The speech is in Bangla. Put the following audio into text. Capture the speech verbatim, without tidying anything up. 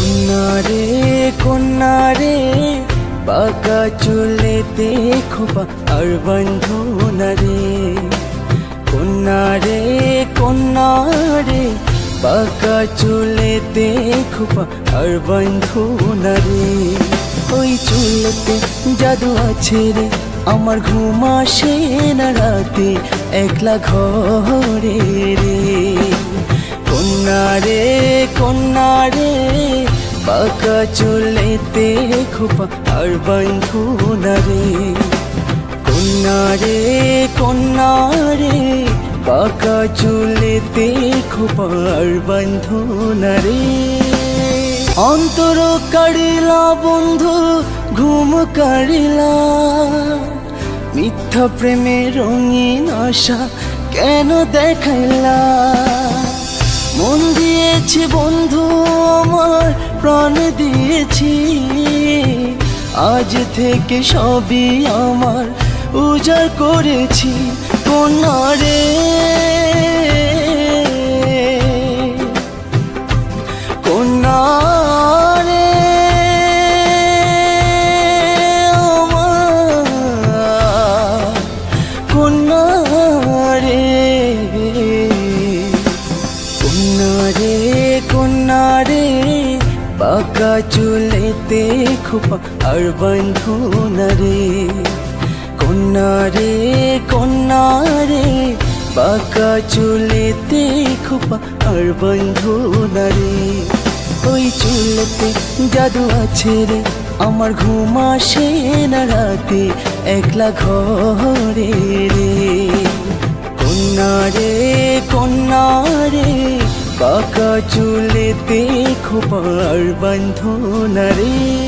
কন্যা রে কন্যা রে বাঁকা চুলেতে খোপা আর বন্ধু না রে। কন্যা রে কন্যা রে বাঁকা চুলেতে খোপা আর বন্ধু না রে। ওই চুলেতে জাদু আছে রে, আমার ঘুম আসে না রাতে একলা ঘরে রে। কন্যা রে কন্যা রে বাঁকা চুলেতে খোপা আর বন্ধু না রে। কন্যা রে কন্যা রে বাঁকা চুলেতে খোপা আর বন্ধু না রে। অন্তর কাড়িলা বন্ধু ঘুম কাড়িলা, মিথ্যা প্রেমে রঙিন আশা কেন দেখাইলা। মন দিয়েছি বন্ধু আমার প্রাণ দিয়েছি, আজ থেকে সবই আমার উজাড় করেছি। কন্যা রে কন্যা রে আমার কন্যা রে। কন্যা রে কন্যা রে বাঁকা চুলেতে খোপা আর বন্ধু না রে। কন্যা রে কন্যা রে বাঁকা চুলেতে খোপা আর বন্ধু না রে। ওই চুলেতে জাদু আছে রে, আমার ঘুম আসে না রাতে একলা ঘরে রে। কন্যা রে কন্যা রে বাঁকা চুলেতে খোপা আর বন্ধু না রে।